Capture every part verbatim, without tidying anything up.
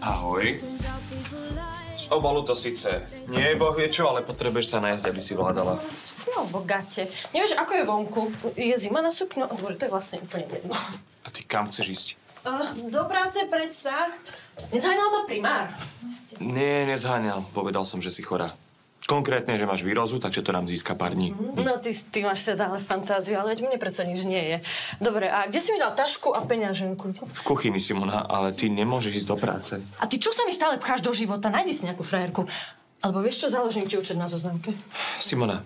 Ahoj. Z obalu to síce nie je boh vie čo, ale potrebuješ sa nájsť, aby si vládala. No, bogate. Nevieš, ako je vonku? Je zima na sukňu? To je vlastne úplne jedno. A ty kam chceš ísť? Uh, do práce predsa. Nezháňal ma primár. Nie, nezháňal. Povedal som, že si chorá. Konkrétne, že máš výrozu, takže to nám získa pár dní. Mm. No, ty, ty máš teda ale fantáziu, ale mne predsa nič nie je. Dobre, a kde si mi dal tašku a peňaženku? V kuchyni, Simona, ale ty nemôžeš ísť do práce. A ty čo sa mi stále pcháš do života? Najdi si nejakú frajerku. Alebo vieš čo, založím ti účet na zoznamke. Simona,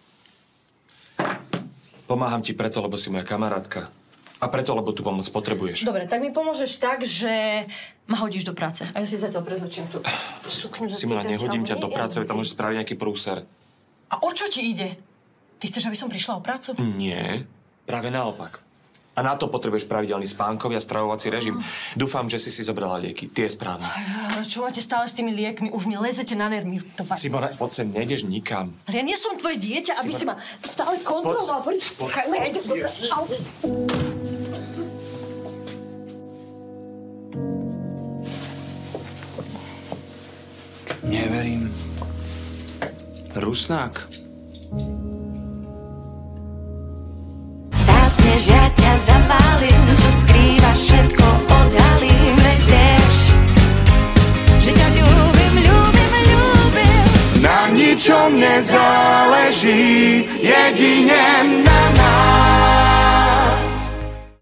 pomáham ti preto, lebo si moja kamarátka. A preto, lebo tú pomoc potrebuješ. Dobre, tak mi pomôžeš tak, že ma hodíš do práce. A ja si zatiaľ prezločím tú sukňu. Simona, nehodím ťa do práce, tam môžeš spraviť nejaký prúser. A o čo ti ide? Ty chceš, aby som prišla o prácu? Nie, práve naopak. A na to potrebuješ pravidelný spánkový a stravovací režim. Dúfam, že si si zobrala lieky. Tie je správne. Aj, čo máte stále s tými liekmi? Už mi lezete na nervy. Simona, poď sem, nejdeš nikam. Ale ja nie som tvoje dieťa, aby si ma stále kontroloval. Poď, poď, poď. Neverím. Rusnák. Zásneš, ja ťa zapálim, čo skrývaš, všetko odhalím, veď vieš, že ťa ľúbim, ľúbim, ľúbim. Na ničom nezáleží, jedine na nás.